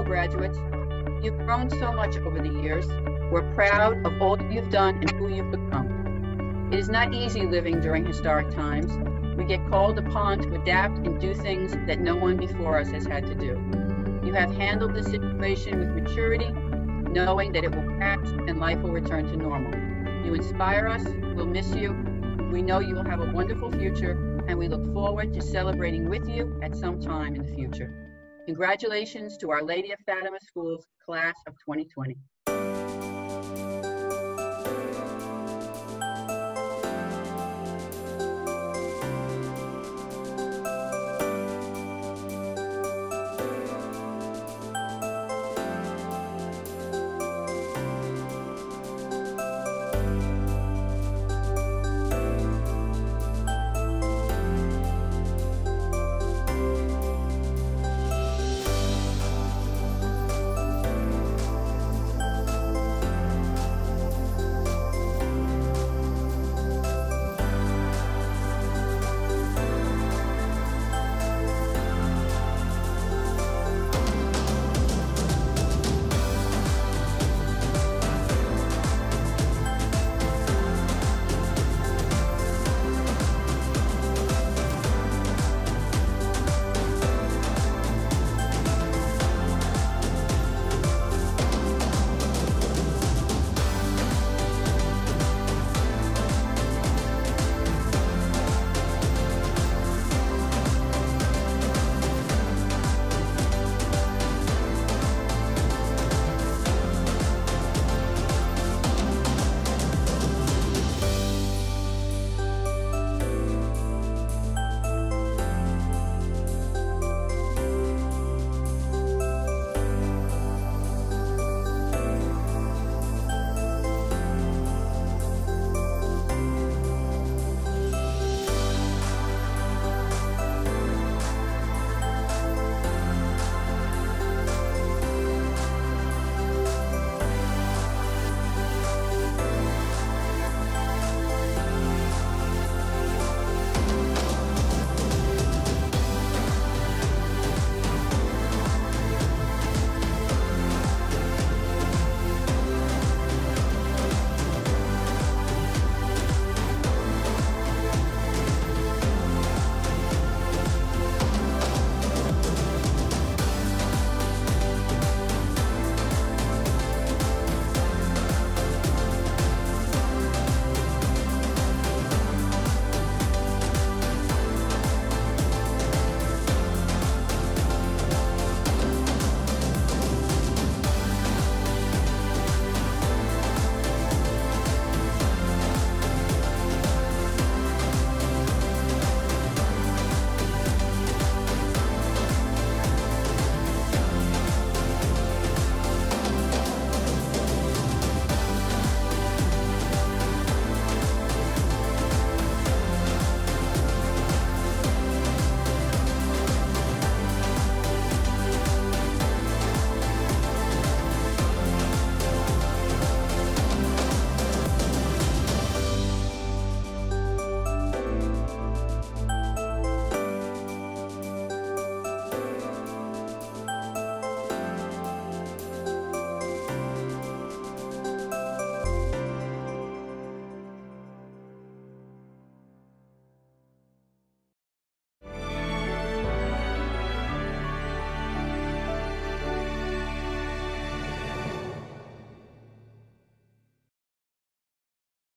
graduates. You've grown so much over the years. We're proud of all that you've done and who you've become. It is not easy living during historic times. We get called upon to adapt and do things that no one before us has had to do. You have handled the situation with maturity, knowing that it will pass and life will return to normal. You inspire us. We'll miss you. We know you will have a wonderful future, and we look forward to celebrating with you at some time in the future. Congratulations to Our Lady of Fatima School's class of 2020.